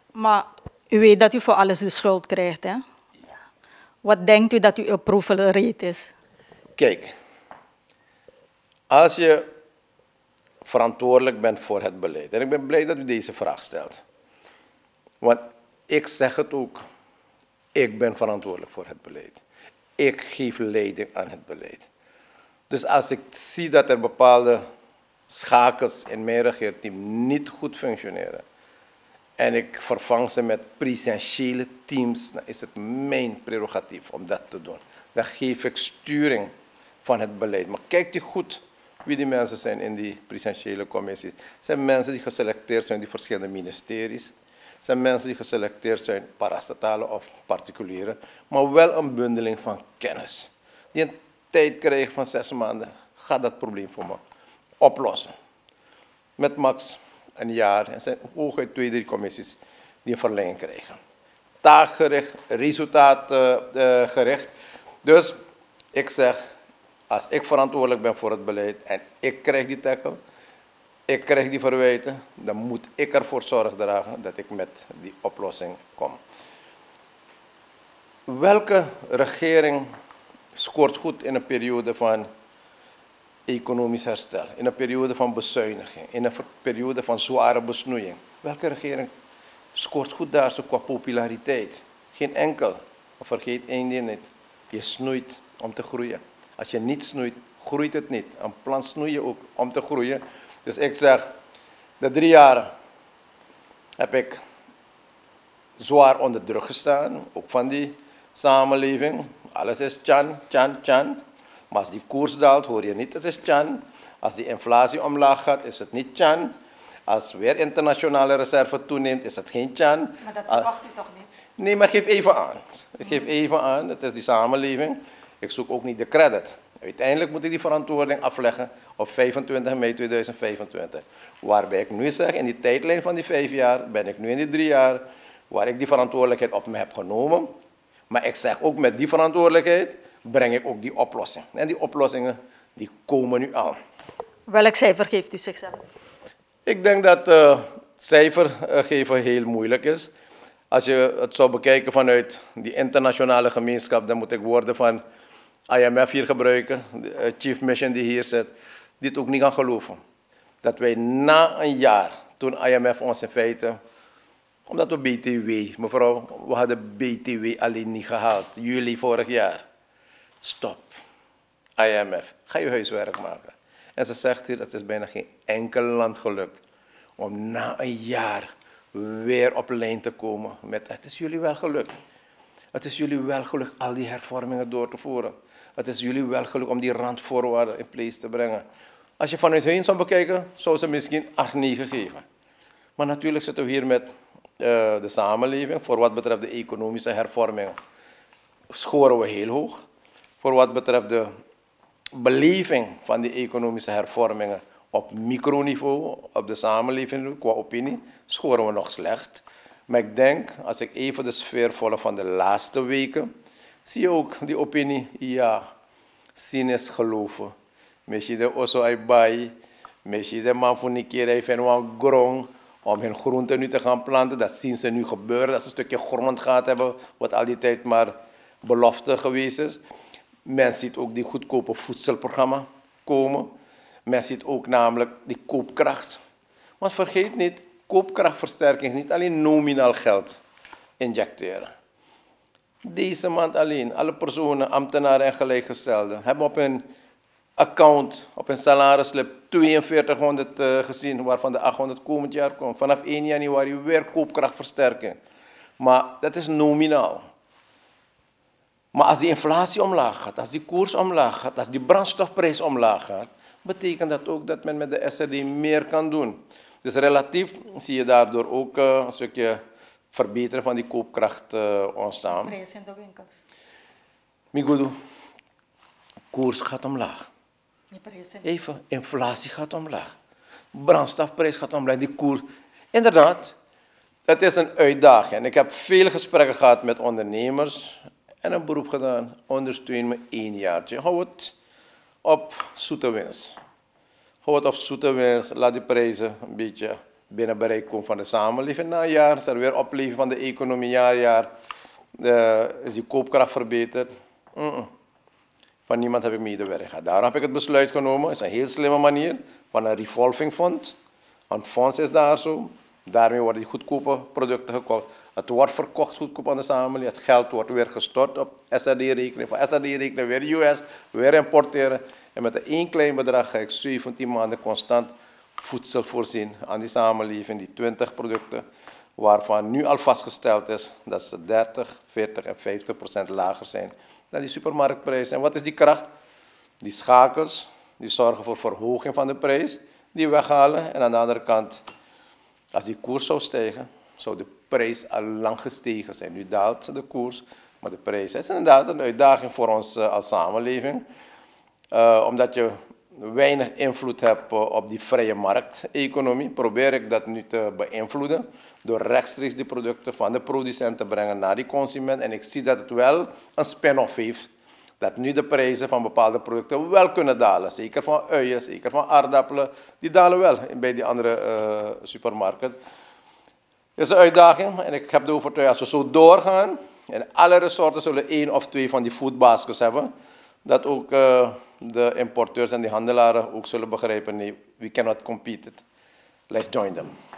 Maar u weet dat u voor alles de schuld krijgt, hè? Wat denkt u dat uw approval rate is? Kijk, als je verantwoordelijk bent voor het beleid, en ik ben blij dat u deze vraag stelt, want ik zeg het ook, ik ben verantwoordelijk voor het beleid. Ik geef leiding aan het beleid. Dus als ik zie dat er bepaalde schakels in mijn regeerteam niet goed functioneren en ik vervang ze met presentiële teams, dan is het mijn prerogatief om dat te doen. Dan geef ik sturing van het beleid. Maar kijkt u goed wie die mensen zijn in die presentiële commissies. Het zijn mensen die geselecteerd zijn in die verschillende ministeries. Het zijn mensen die geselecteerd zijn, parastatale of particuliere, maar wel een bundeling van kennis. Die een tijd krijgen van 6 maanden, gaat dat probleem voor me oplossen. Met max een jaar, en zijn hooguit 2, 3 commissies die een verlenging krijgen. Taakgericht, resultaatgericht. Dus ik zeg, als ik verantwoordelijk ben voor het beleid en ik krijg die tackle, ik krijg die verwijten, dan moet ik ervoor zorg dragen dat ik met die oplossing kom. Welke regering scoort goed in een periode van economisch herstel, in een periode van bezuiniging, in een periode van zware besnoeiing? Welke regering scoort goed daar zo qua populariteit? Geen enkel. Maar vergeet één ding niet. Je snoeit om te groeien. Als je niet snoeit, groeit het niet. Een plant snoei je ook om te groeien. Dus ik zeg, de 3 jaar heb ik zwaar onder druk gestaan, ook van die samenleving. Alles is tjan, tjan, tjan. Maar als die koers daalt, hoor je niet, het is tjan. Als die inflatie omlaag gaat, is het niet tjan. Als weer internationale reserve toeneemt, is het geen tjan. Maar dat verwacht u toch niet? Nee, maar geef even aan. Ik geef even aan, het is die samenleving. Ik zoek ook niet de credit. Uiteindelijk moet ik die verantwoording afleggen op 25 mei 2025. Waarbij ik nu zeg, in die tijdlijn van die 5 jaar, ben ik nu in die 3 jaar, waar ik die verantwoordelijkheid op me heb genomen. Maar ik zeg ook, met die verantwoordelijkheid breng ik ook die oplossing. En die oplossingen, die komen nu aan. Welk cijfer geeft u zichzelf? Ik denk dat cijfer geven heel moeilijk is. Als je het zou bekijken vanuit die internationale gemeenschap, dan moet ik woorden van IMF hier gebruiken, de chief mission die hier zit, dit ook niet gaan geloven. Dat wij na een jaar, toen IMF ons in feite, omdat we BTW, mevrouw, we hadden BTW alleen niet gehaald, juli vorig jaar. Stop. IMF, ga je huiswerk maken. En ze zegt hier, het is bijna geen enkel land gelukt om na een jaar weer op lijn te komen met, het is jullie wel gelukt. Het is jullie wel gelukt al die hervormingen door te voeren. Het is jullie wel gelukt om die randvoorwaarden in place te brengen. Als je vanuit hun zou bekijken, zou ze misschien 8, 9 geven. Maar natuurlijk zitten we hier met de samenleving. Voor wat betreft de economische hervormingen scoren we heel hoog. Voor wat betreft de beleving van die economische hervormingen op microniveau, op de samenleving, qua opinie, scoren we nog slecht. Maar ik denk, als ik even de sfeer volg van de laatste weken, zie je ook die opinie, ja, zien is geloven. Misschien de osso ai bai, misschien de man voor een keer even een grond om hun groenten nu te gaan planten. Dat zien ze nu gebeuren, dat ze een stukje grond gaat hebben, wat al die tijd maar belofte geweest is. Men ziet ook die goedkope voedselprogramma komen. Men ziet ook namelijk die koopkracht. Want vergeet niet, koopkrachtversterking is niet alleen nominaal geld injecteren. Deze maand alleen, alle personen, ambtenaren en gelijkgestelden, hebben op hun account, op hun salarisslip 4200 gezien, waarvan de 800 komend jaar komt. Vanaf 1 januari weer koopkrachtversterking. Maar dat is nominaal. Maar als die inflatie omlaag gaat, als die koers omlaag gaat, als die brandstofprijs omlaag gaat, betekent dat ook dat men met de SRD meer kan doen. Dus relatief zie je daardoor ook een stukje verbeteren van die koopkracht ontstaan. Prijs in de winkels. Migudu, koers gaat omlaag. Prijs in... Even, inflatie gaat omlaag. Brandstofprijs gaat omlaag. Die koers. Inderdaad, het is een uitdaging. En ik heb veel gesprekken gehad met ondernemers en een beroep gedaan. Ondersteun me 1 jaartje. Hou het op zoete winst. Hou het op zoete winst. Laat die prijzen een beetje binnen bereik komt van de samenleving na een jaar. Is er weer opleving van de economie na een jaar. Is die koopkracht verbeterd? Van niemand heb ik medewerking gehad. Daarom heb ik het besluit genomen. Het is een heel slimme manier van een revolving fund. Een fonds is daar zo. Daarmee worden die goedkope producten gekocht. Het wordt verkocht goedkoop aan de samenleving. Het geld wordt weer gestort op SRD-rekening. Van SRD-rekening weer US, weer importeren. En met een één klein bedrag ga ik 17 maanden constant voedsel voorzien aan die samenleving. Die 20 producten waarvan nu al vastgesteld is dat ze 30, 40 en 50% lager zijn dan die supermarktprijs. En wat is die kracht? Die schakels, die zorgen voor verhoging van de prijs, die weghalen. En aan de andere kant, als die koers zou stijgen, zou de prijs al lang gestegen zijn. Nu daalt de koers, maar de prijs is inderdaad een uitdaging voor ons als samenleving. Omdat je weinig invloed hebt op die vrije markteconomie, probeer ik dat nu te beïnvloeden door rechtstreeks die producten van de producent te brengen naar die consument. En ik zie dat het wel een spin-off heeft. Dat nu de prijzen van bepaalde producten wel kunnen dalen. Zeker van uien, zeker van aardappelen. Die dalen wel bij die andere supermarkten. Het is een uitdaging en ik heb de overtuiging als we zo doorgaan en alle resorten zullen 1 of 2 van die food baskets hebben, dat ook de importeurs en de handelaren ook zullen begrijpen, nee, we cannot compete. Let's join them.